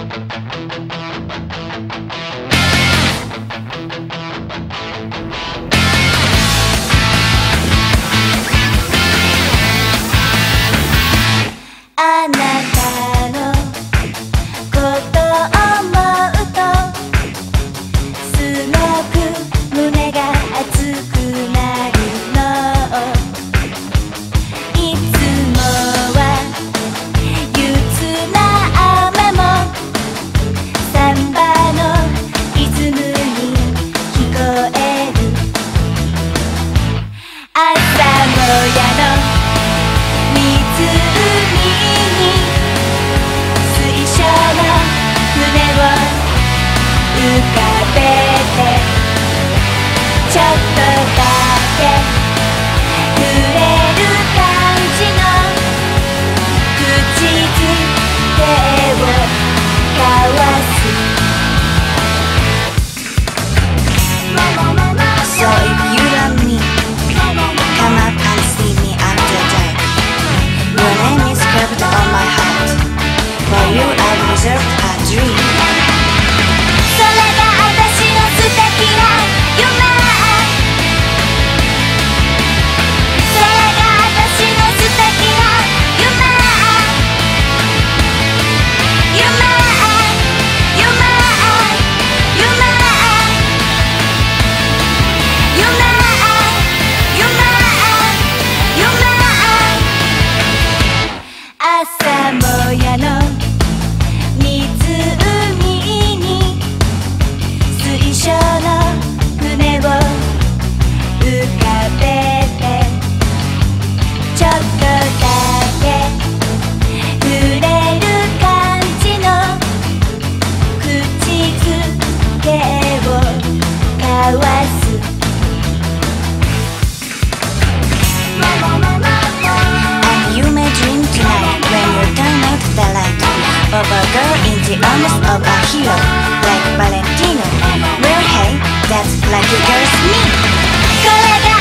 あなたのこと思うとすごく胸が熱くなるの。いつもは憂鬱な雨もサンバのリズムに聞こえる。朝もやの湖に水晶の船を浮かべてちょっとだけ触れる感じの口づけを交わす。 So if you love me, come up and see me after dark. Your name is carved on my heart. For you I've reserved a dream. それが私の素敵な夢。それが私の素敵な夢。夢夢夢朝もやの湖に水晶の船を浮かべてちょっとだけ触れる感じの口づけを交わす。 And you may dream tonight when you turn out the light of a girl in the arms of a hero like Valentino. Well, hey, that's lucky girl's me. これが